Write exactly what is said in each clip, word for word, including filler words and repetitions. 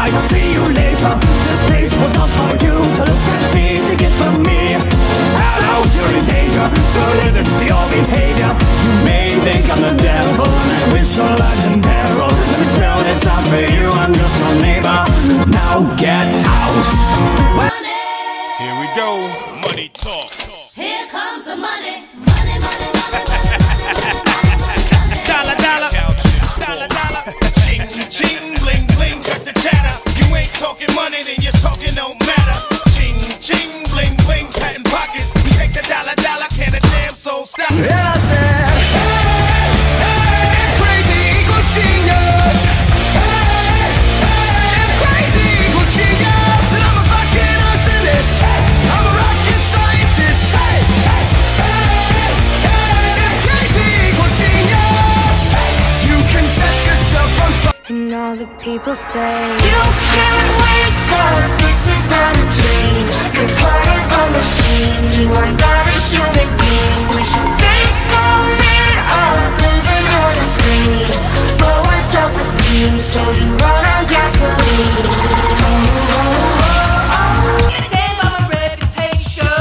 might see you later. This place was not for you to look and see, to get from me. Hello, you're in danger. Good if it's your behavior. You may think I'm the devil, and I wish your life's in peril. Let me spell this out for you, I'm just your neighbor. Now get out. Money. Here we go, money talk. Here comes the money. Money, money, money. Dollar, dollar, dollar, dollar. Ching, ching, bling, bling, cut the chatter. You ain't talking money, then you're talking no matter. Ching, ching, bling, bling, patent pockets. We take the dollar, dollar, can a damn soul stop it? And I said, hey, hey, if crazy equals genius, hey, hey, if crazy equals genius, then I'm a fucking arsonist. I'm a rocket scientist. Hey, hey, hey, hey, if crazy equals genius, you can set yourself on fire. And all the people say, you can't wake up, this is not a dream. You're part of a machine, you are not a human being. With your face so made up, living on a screen. Low on self-esteem, so you run on gasoline. Oh, oh, oh, oh. In the game of a reputation,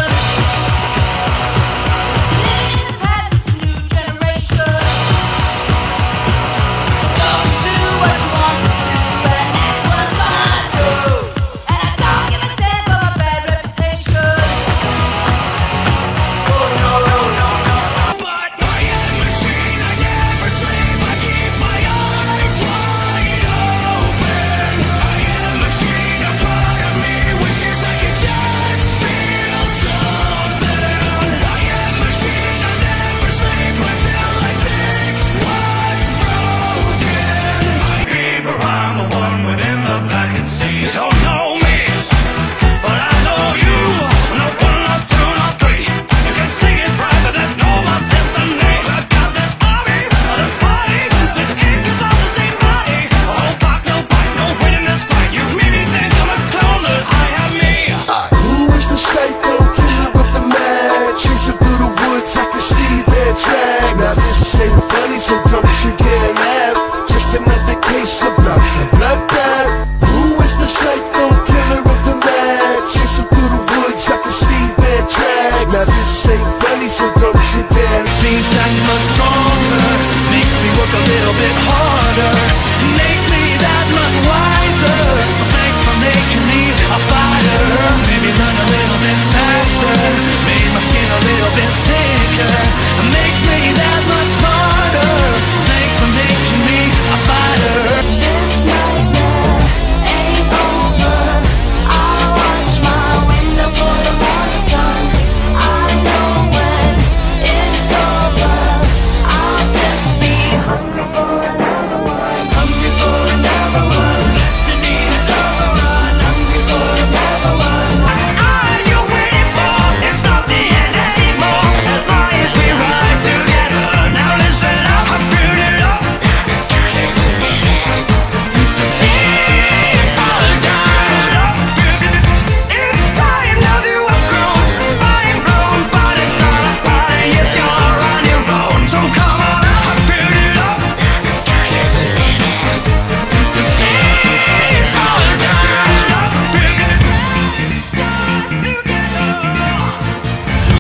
living in the past, it's a new generation. Don't do what you want to do, and that's what I'm gonna do. And I don't give a damn for my bad reputation. Oh no, no, no, no. But I am a machine, I never sleep, I keep my eyes wide open. I am a machine, a part of me wishes I could just feel something. I am a machine, I never sleep until I fix what's broken. Fever, I'm the one within the black and sea. You don't know me, but I know you. No one, not two, not three. You can sing it right, but there's no more symphony. I got this army, this body, this ink is all the same body. Oh, fuck, no bite, no winning this fight. You made me think I'm a clone, but I have me. Who is the psycho kid with the mag? Chasing through the woods, I can see their drag. Now this ain't funny, so don't you